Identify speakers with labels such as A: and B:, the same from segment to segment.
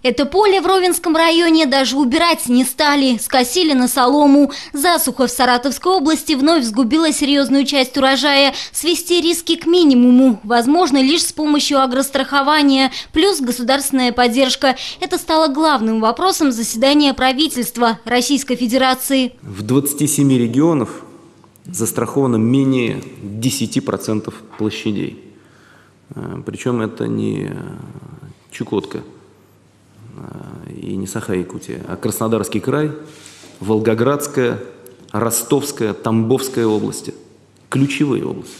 A: Это поле в Ровенском районе даже убирать не стали, скосили на солому. Засуха в Саратовской области вновь сгубила серьезную часть урожая. Свести риски к минимуму возможно лишь с помощью агрострахования, плюс государственная поддержка. Это стало главным вопросом заседания правительства Российской Федерации.
B: В 27 регионах застраховано менее 10% площадей. Причем это не Чукотка и не Саха-Якутия, а Краснодарский край, Волгоградская, Ростовская, Тамбовская области. Ключевые области.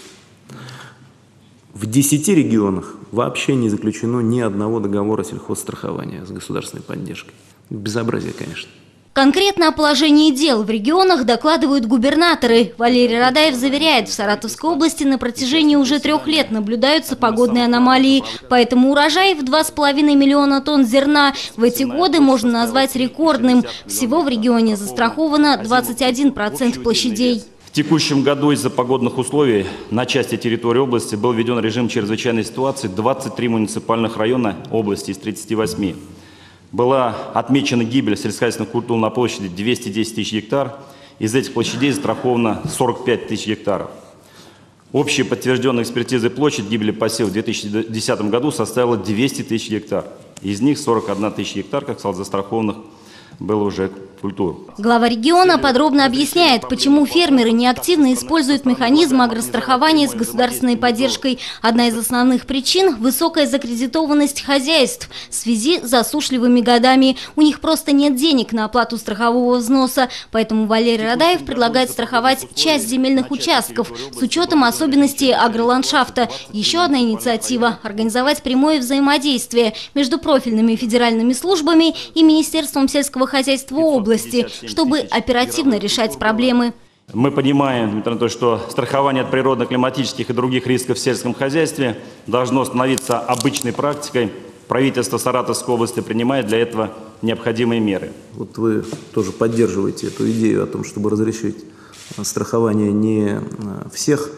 B: В 10 регионах вообще не заключено ни одного договора сельхозстрахования с государственной поддержкой. Безобразие, конечно.
A: Конкретно о положении дел в регионах докладывают губернаторы. Валерий Радаев заверяет, в Саратовской области на протяжении уже 3 лет наблюдаются погодные аномалии. Поэтому урожай в 2,5 миллиона тонн зерна в эти годы можно назвать рекордным. Всего в регионе застраховано 21% площадей.
C: В текущем году из-за погодных условий на части территории области был введен режим чрезвычайной ситуации 23 муниципальных района области из 38. Была отмечена гибель сельскохозяйственных культур на площади 210 тысяч гектар. Из этих площадей застраховано 45 тысяч гектаров. Общая подтвержденная экспертизой площадь гибели посевов в 2010 году составила 200 тысяч гектар. Из них 41 тысяча гектар, как сказал, застрахованных было уже культур.
A: Глава региона подробно объясняет, почему фермеры неактивно используют механизм агрострахования с государственной поддержкой. Одна из основных причин – высокая закредитованность хозяйств в связи с засушливыми годами. У них просто нет денег на оплату страхового взноса. Поэтому Валерий Радаев предлагает страховать часть земельных участков с учетом особенностей агроландшафта. Еще одна инициатива – организовать прямое взаимодействие между профильными федеральными службами и Министерством сельского хозяйства области, чтобы оперативно решать проблемы.
C: Мы понимаем, что страхование от природно-климатических и других рисков в сельском хозяйстве должно становиться обычной практикой. Правительство Саратовской области принимает для этого необходимые меры.
B: Вот вы тоже поддерживаете эту идею о том, чтобы разрешить страхование не всех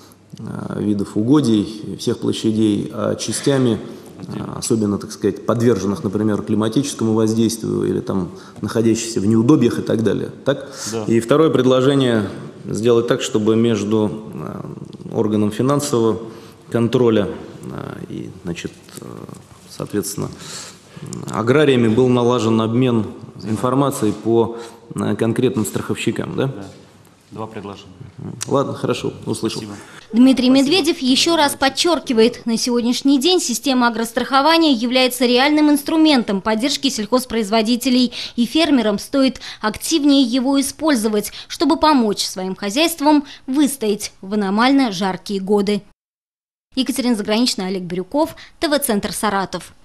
B: видов угодий, всех площадей, а частями, особенно, так сказать, подверженных, например, климатическому воздействию или там находящихся в неудобьях и так далее. Так? Да. И второе предложение – сделать так, чтобы между органом финансового контроля и, значит, соответственно, аграриями был налажен обмен информацией по конкретным страховщикам. Да? Да.
C: 2 предложения.
B: Ладно, хорошо, услышал.
C: Спасибо.
A: Дмитрий Медведев еще раз подчеркивает, на сегодняшний день система агрострахования является реальным инструментом поддержки сельхозпроизводителей, и фермерам стоит активнее его использовать, чтобы помочь своим хозяйствам выстоять в аномально жаркие годы. Екатерина Заграничная, Олег Бирюков, ТВ-центр Саратов.